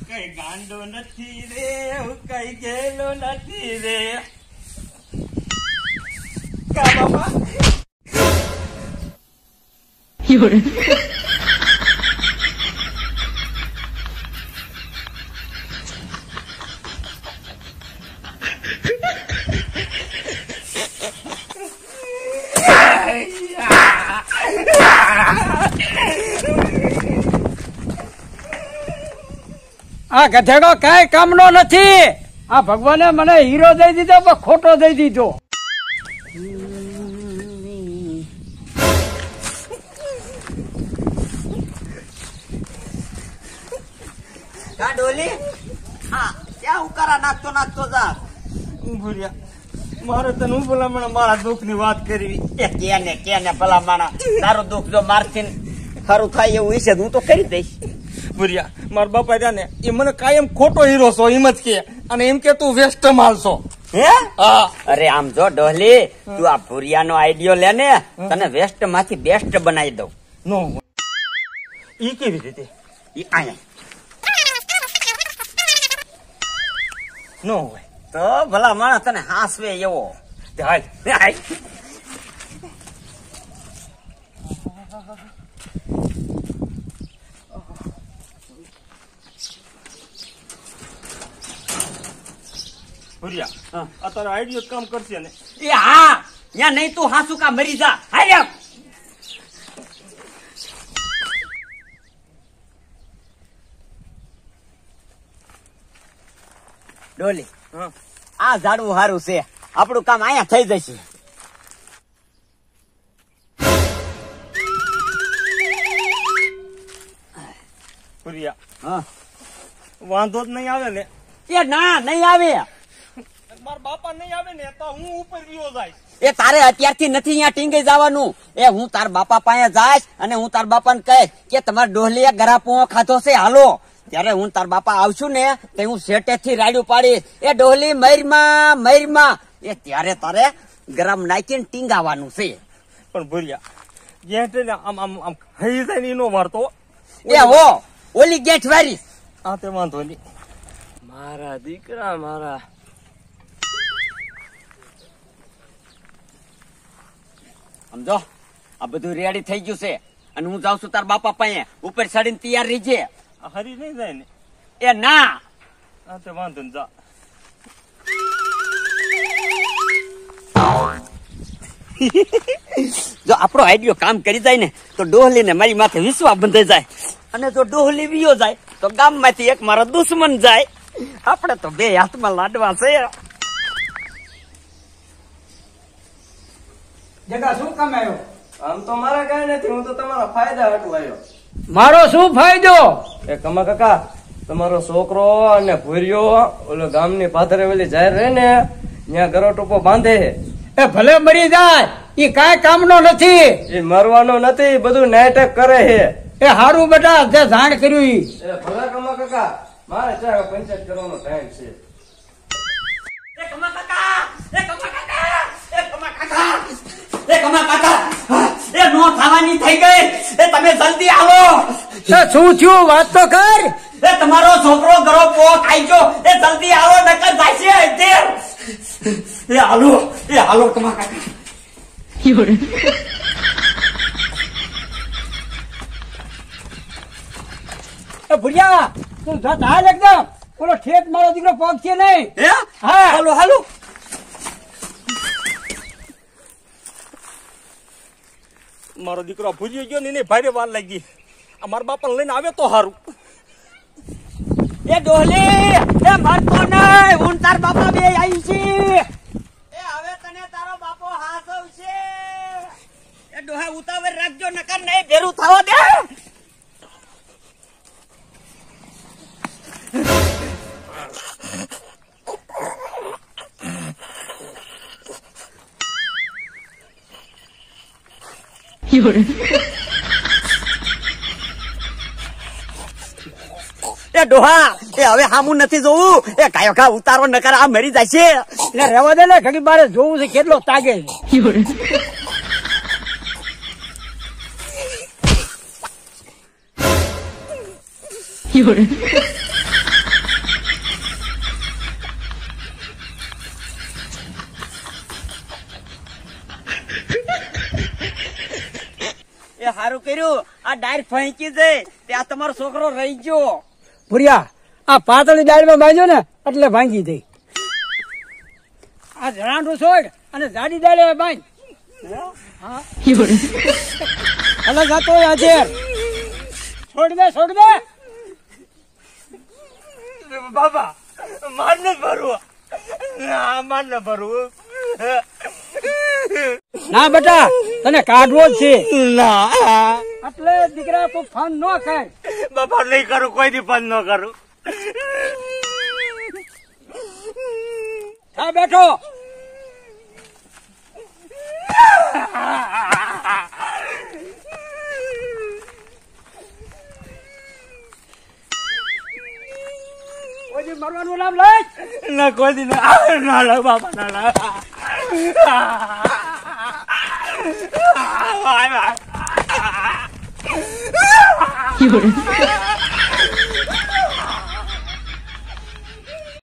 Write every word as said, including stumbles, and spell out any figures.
કઈ ગાંડો નથી રે, હું કઈ ગેલો નથી રે. કા બાપા આ ગધેડો કઈ કામનો નથી. આ ભગવાને મને હીરો દઈ દીધો પણ ખોટો દઈ દીધો. કા ડોલી હા ક્યાં ઉકારા નાખતો નાખતો જા. ભૂરિયા મારે તને હું ભલામણ મારા દુઃખ ની વાત કરવી. એ કેને કેને ભલામણ તારું દુઃખ જો મારથી ખરું થાય એવું હશે હું તો કરી દઈશ. ભૂરિયા મારા બાપા રહ્યા ને એ મને કાયમ ખોટો હીરો છો એમ જ કે, અને એમ કે તું વેસ્ટ માલ છો. હે હા અરે આમ જો ડોલી તું આ ભૂરિયા નો આઈડિયો લે ને તને વેસ્ટ માંથી બેસ્ટ બનાવી દઉં. નો ઈ કેવી રીતે? ઈ આયા નો હોય તો ભલા માણસ તને હાસવે એવો. હાલ હાલ ભૂરિયા આ તારો આઈડિયો કામ કરશે ને? એ હા ત્યાં નહીં તું હાસુ કા મરી જા. હાલ ડોલી આ ઝાડવું સારું છે, આપણું કામ અહીંયા થઈ જશે. ભૂરિયા વાંધો જ નહીં આવે ને? એ ના નહીં આવે. મારા બાપા નહીં આવે ને તો હું ઉપર ગયો જાય. એ તારે અત્યારથી નથી અહીંયા ટીંગે જવાનું. એ હું તાર બાપા પાસે જાય અને હું તાર બાપા ને કહે કે તમારા ડોહલીએ ગરાપો ખાધો છે હાલો. ત્યારે હું તાર બાપા આવશું ને તો હું શેટે થી રાડ્યું પાડીશ એ ડોહલી મયરમાં મયરમાં. એ ત્યારે તારે ગરમ નાખીને ટીંગાવાનું છે. પણ ભૂરિયા ગેટ આમ આમ આમ ખાઈ જાય ને એનો વારતો એ હો ઓલી ગેટ વારી. હા તે વાંધો નહીં. મારા દીકરા મારા સમજો આ બધું રેડી થઈ ગયું છે અને હું જાઉં છું તાર બાપા પાસે. ઉપર ચડીને તૈયાર રહીજે. હરી નહીં જાય ને? એ ના હા તે વાંધો ને જા. જો આપણો આઈડિયો કામ કરી જાય ને તો ડોહલી ને મારી માથે વિશ્વાસ બંધાઈ જાય, અને જો ડોહલી વિયો જાય તો ગામ માંથી એક મારો દુશ્મન જાય. આપણે તો બે હાથમાં લાડવા છે. જગા શું કામ આવ્યો? આમ તો મારા કઈ નથી, હું તો તમારા ફાયદા હાટુ આવ્યો. મારો શું ફાયદો? એ કમા કાકા તમારો છોકરો અને ભૂરિયો ઓલો ગામની પાથરે ઓલી જાહેર રહે ને ત્યાં ગરો ટોપો બાંધે. એ ભલે મરી જાય એ કાંઈ કામનો નથી. એ મરવાનો નથી, બધું નાટક કરે છે. એ હારું બેટા જે જાણ કર્યું ઈ. એ ભલે કમા કાકા મારે ચાલો પંચાયત કરવાનો ટાઈમ છે. એ કમા કાકા એ કમા કાકા એ કમા કાકા એ કમા કાકા એ નો થવાની થઈ ગઈ. એ તમે જલ્દી આવો. શું થયું વાત તો કર. એ તમારો છોકરો ગરો પો ખાઈ ગયો. એ જલ્દી આવો નકર જાશે તે. એ હાલો એ હાલો કમા કાકા. એ ભુરિયા તું જા હાલ એકદમ. ઓલો ઠેઠ મારો દીકરો પગ છે નહીં. હે હા હાલો હાલો. મારો દીકરો ભૂજી ગયો ને ભારે વાર લાગી. આ મારા બાપા લઈને આવે તો સારું. એ ડોહલી એ મરતો નહીં, હું તાર બાપા બે આવી છે. એ હવે તને તારો બાપો હાસવશે. એ ડોહા ઉતાવળ રાખજો નકર નહીં ભેરું થવા દે. એ ડોહા એ હવે હામું નથી જોવું. એ કાયો કા ઉતારો નકર આ મરી જાય છે. એટલે રહેવા દે ને ઘડી બારે જોવું છે કેટલો તાગે છે. કર્યું આ ડાયર ફેંકી દે ત્યાં તમારો છોકરો રહી ગયો. ભૂરિયા આ પાતળી ડાળમાં બાંધ્યો ને એટલે ભાંગી દઈ. આ જણાનું છોડ અને જાડી ડાળે બાંધ. હા અલગ હતો આજે છોડ દે છોડ દે. બાપા માર ન ભરવું, ના માર ન ભરવું. ના બેટા તને કાઢવો જ છે. ના એટલે દીકરા તું ફોન ન કર. બાપા નહીં કરું, કોઈ દી પણ ન કરું. હા બેઠો. કોઈ દી મરવાનું નામ લઈ. ના કોઈ દી ના ના લા બાપા ના લા. 有人。